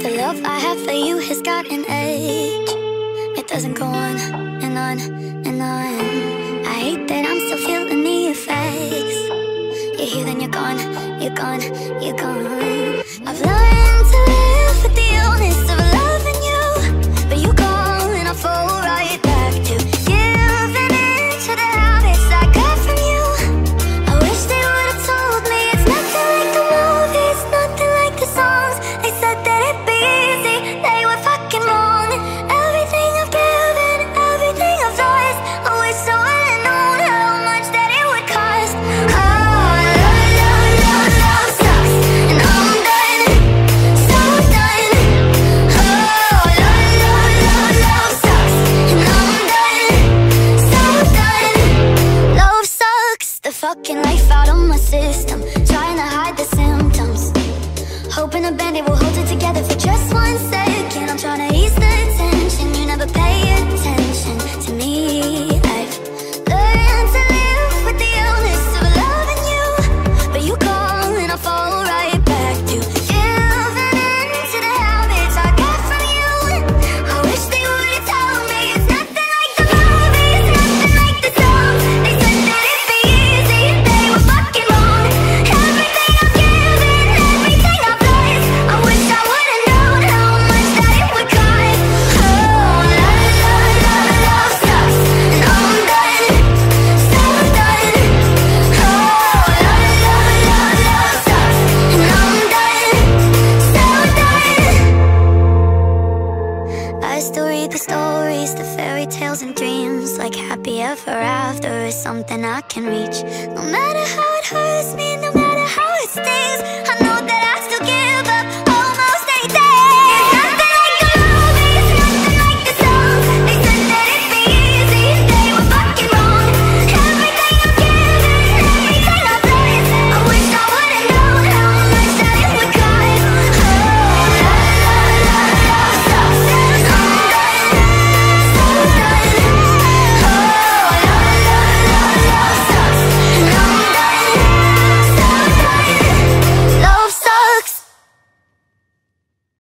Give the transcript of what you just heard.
The love I have for you has got an age. It doesn't go on and on and on. I hate that I'm still feeling the effects. You're here, then you're gone, you're gone, you're gone. I've learned to live with the illness of loving you, but you call and I fall right back to giving in to the habits I got from you. I wish they would've told me it's nothing like the movies, nothing like the songs. They said that it'd be easy, they were fucking wrong. Everything I've given, everything I've lost, I wish I would've known how much that it would cost. Love sucks, and I'm done, so done. Love sucks, and I'm done, so done. Love sucks the fucking life out of my system, trying to hide the symptoms, hoping a band-aid will hold it together for just 1 second. I'm trying to ease the tension, you never pay attention to me. I've learned to live with the illness of loving you, but you call and I fall right back to giving in to the habits I got from you. I wish they would've told me it's nothing like the movies, nothing like the songs. They said that it'd be easy, they were fucking wrong. Everything I've given, everything I've lost, I wish I would've known how much that it would cost. Love sucks, and I'm done, so done. Love sucks, and I'm done, so done. I still read the stories, the fairy tales and dreams, like happy ever after is something I can reach. No matter how it hurts me, no matter how it stings, I know that